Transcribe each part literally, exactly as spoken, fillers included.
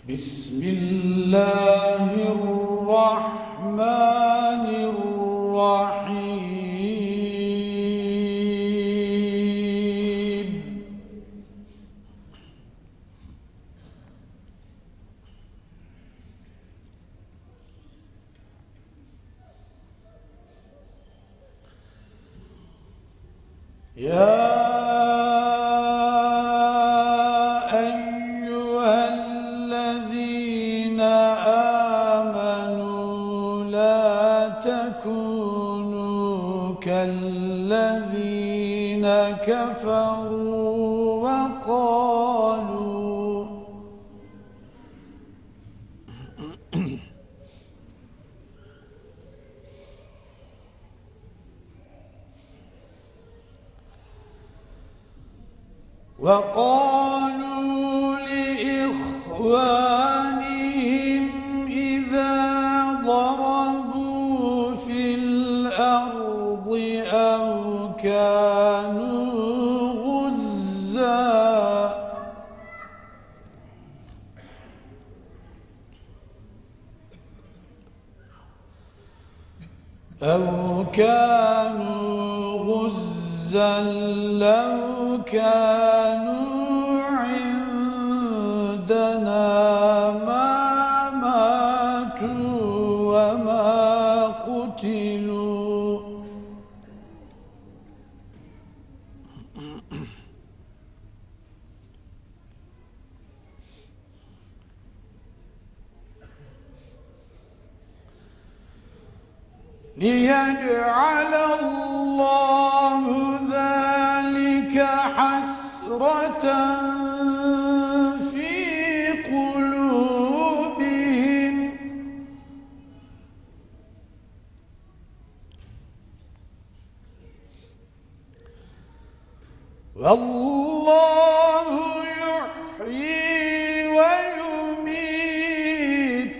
بسم الله الرحمن الرحيم. يا تكونوا كالذين كفروا وقالوا وقالوا لإخوانهم إذا ضربوا في الأرض أو كانوا غزا أو كانوا غزا لو كانوا عندنا ما ماتوا وما قتلوا ليجعل الله ذلك حسرة في قلوبهم والله يحيي ويميت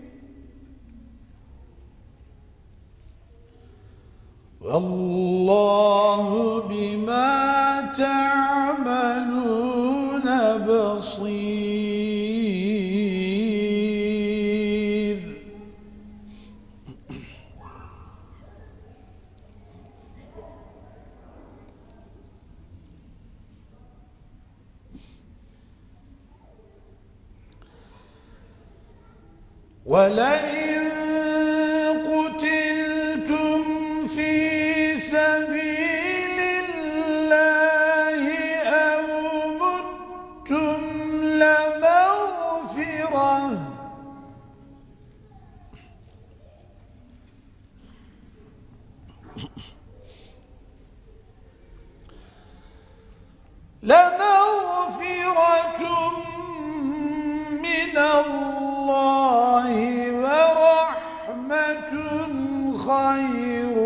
والله بما تعملون بصير. ولئن قتلتم في سبيل الله أو متم لمغفرة لمغفرة من الله ورحمة خير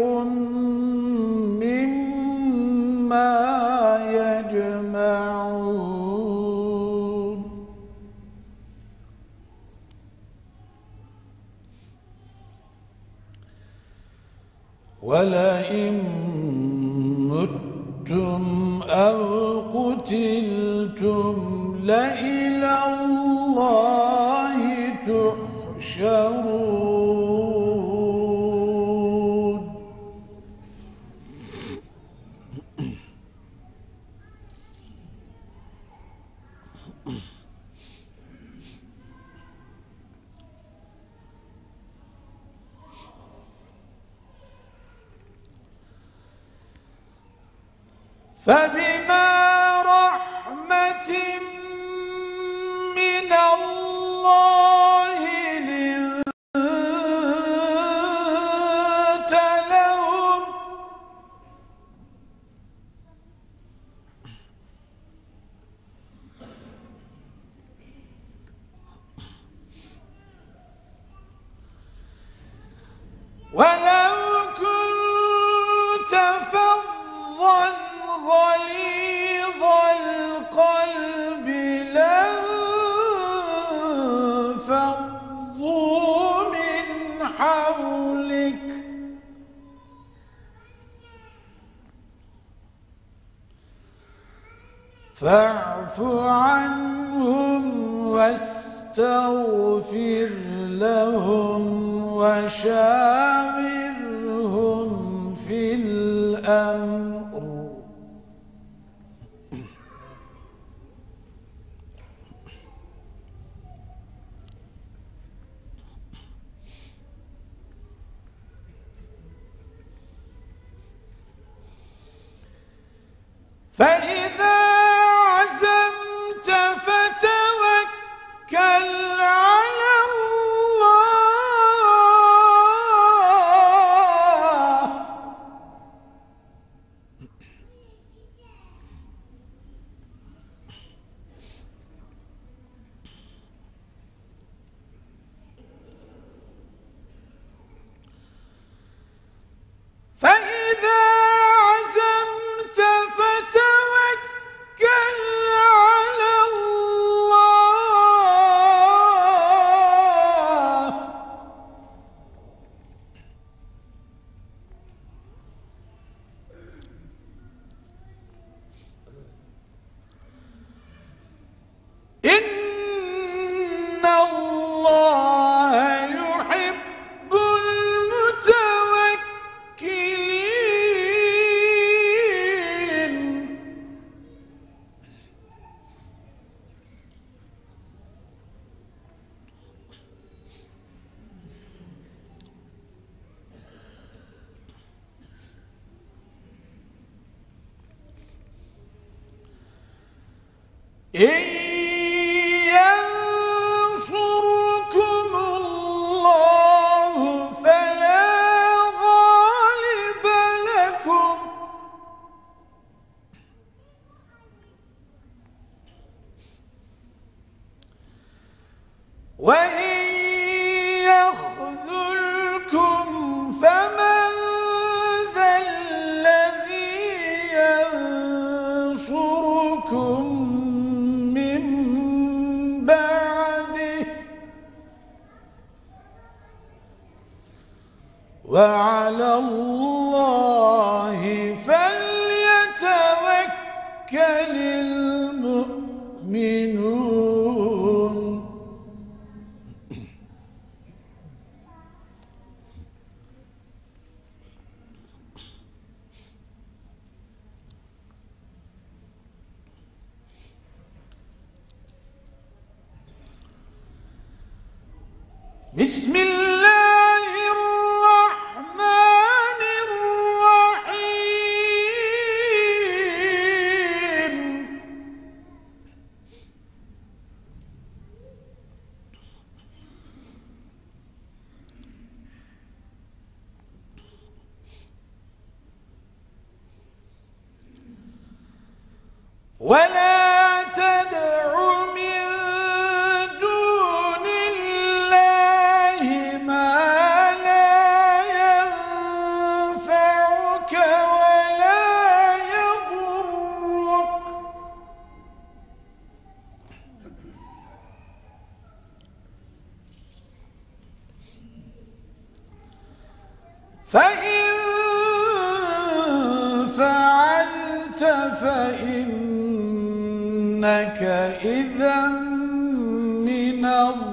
مما يجمعون. ولئن متم أو قتلتم لإلى الله تحشرون. فبما رحمة من الله لنت لهم ولو كنت فظا غليظ القلب لانفضوا من حولك فاعف عنهم واستغفر فاستغفر لهم وشاورهم في الأمر فإذا عزمت فتوكل على الله فإذا عزمت فتوكل على الله إن الله يحب المتوكلين إن ينصركم الله فلا غالب لكم وإن يخذلكم فمن ذا الذي ينصركم من بعده وعلى الله فليتوكل المؤمنون بسم الله الرحمن الرحيم ولا تدع من دون الله ما لا ينفعك ولا يضرك فإن فعلت فإنك إذا من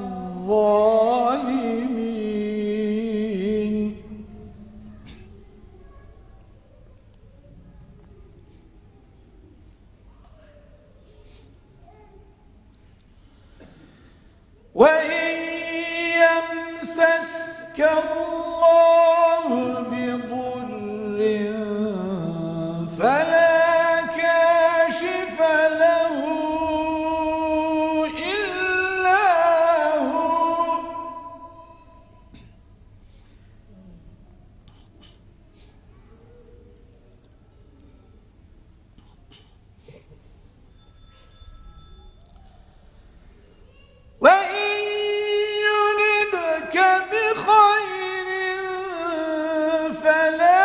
الظالمين وإن يمسسك الله بضر فلا كاشف له إلا هو وإن يردك بخير فلا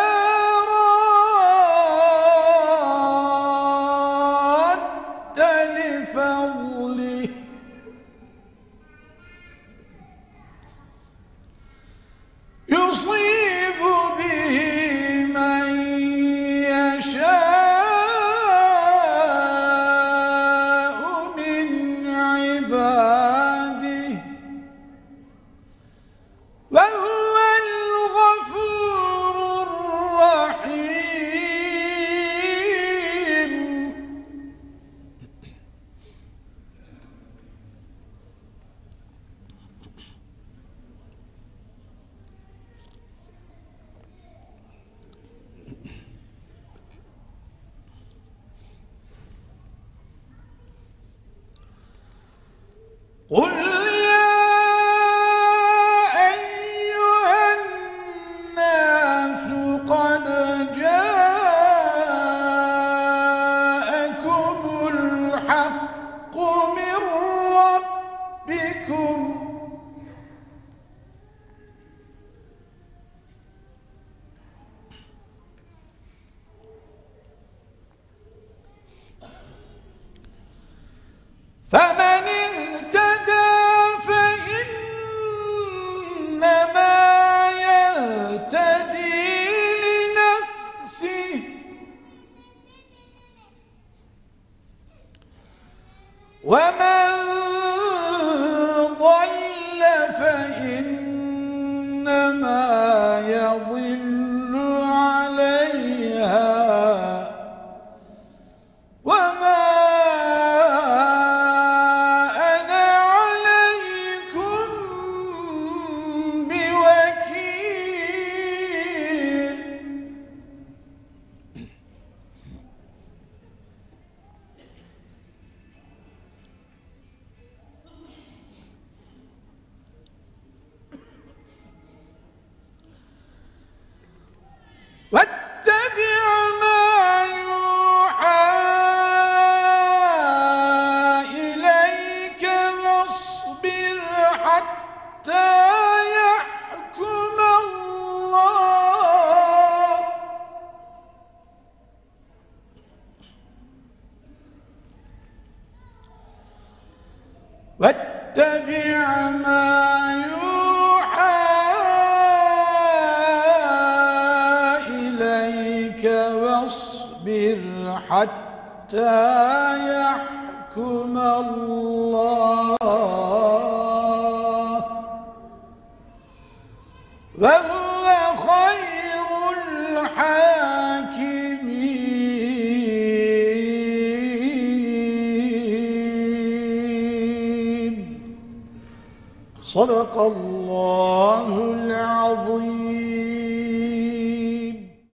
راد لفضله يصيب به من يشاء من عباده قل يا أيها الناس قد جاءكم الحق من ربكم فمن اهتدى فإنما يهتدي لنفسه ومن ضل فإنما يضل عليها وما واتبع ما يوحى إليك واصبر حتى يحكم الله واتبع ما واصبر حتى يحكم الله وهو خير الحاكمين. صدق الله العظيم.